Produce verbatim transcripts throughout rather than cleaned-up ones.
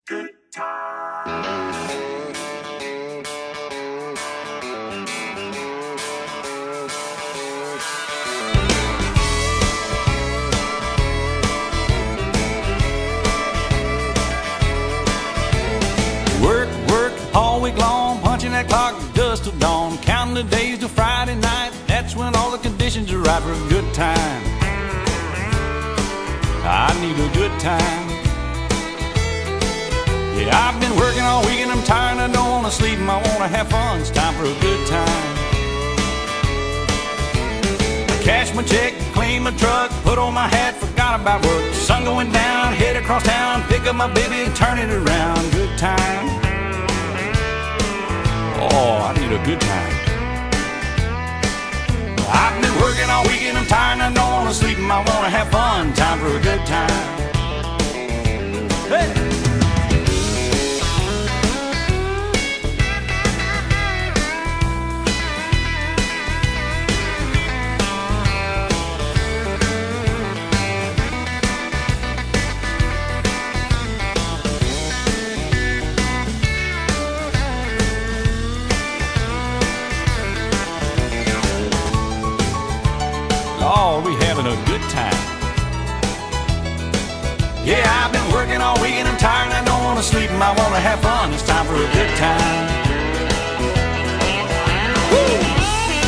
Good time. Work, work all week long, punching that clock dust till dawn, counting the days till Friday night. That's when all the conditions are right for a good time. I need a good time. Yeah, I've been working all week and I'm tired. I don't want to sleep and I want to have fun. It's time for a good time. Cash my check, clean my truck, put on my hat, forgot about work. Sun going down, head across town, pick up my baby, turn it around. Good time. Oh, I need a good time. I've been working all week and I'm tired and I don't want to sleep and I want to have fun. Time for a good time. Hey! Oh, we having a good time. Yeah, I've been working all week and I'm tired and I don't want to sleep and I want to have fun. It's time for a good time. Woo!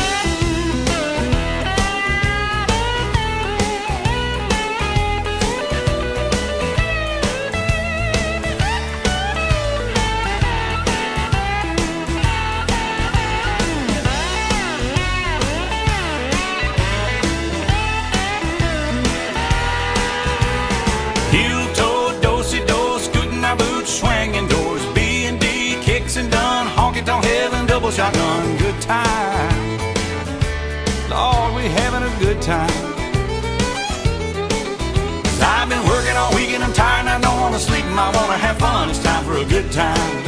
Heel toe, do-si-do, scooting our boots, swinging doors, B and D, kicks and done, honky-tonk heaven, double shotgun, good time. Lord, we having a good time. I've been working all week and I'm tired and I don't want to sleep and I want to have fun. It's time for a good time.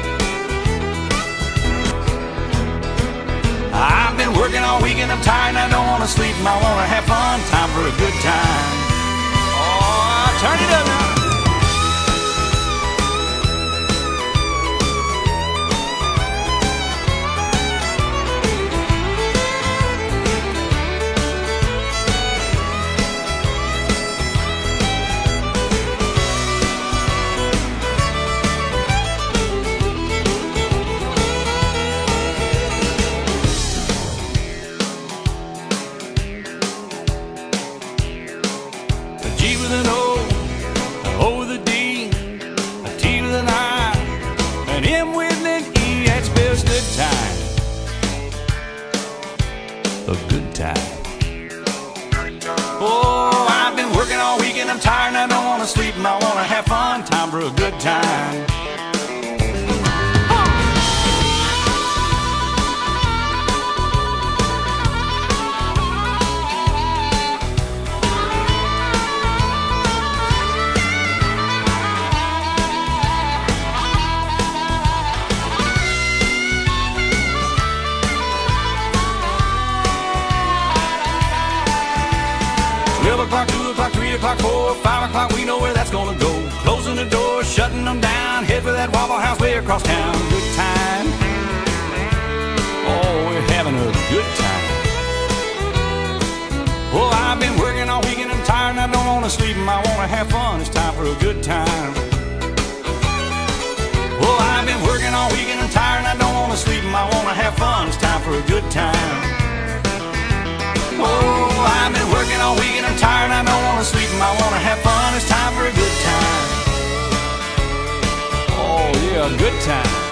I've been working all week and I'm tired and I don't want to sleep and I want to have fun. Time for a good time. Turn it up now. A G with an O, O with a D, a T with an I, an M with an E, that spells good time. A good time. Oh, I've been working all week and I'm tired and I don't want to sleep and I want to have fun. Time for a good time. twelve o'clock, two o'clock, three o'clock, four, five o'clock, we know where that's gonna go. Closing the door, shutting them down, head for that Waffle House way across town. Good time. Oh, we're having a good time. Well, I've been working all week and I'm tired and I don't want to sleep and I want to have fun. It's time for a good time. Well, I've been working all week and I'm tired and I don't want to sleep and I want to have fun. It's time for a good time. Oh, I've been working all week and I'm tired and I don't want to sleep and I want to have fun. It's time for a good time. Oh yeah, a good time.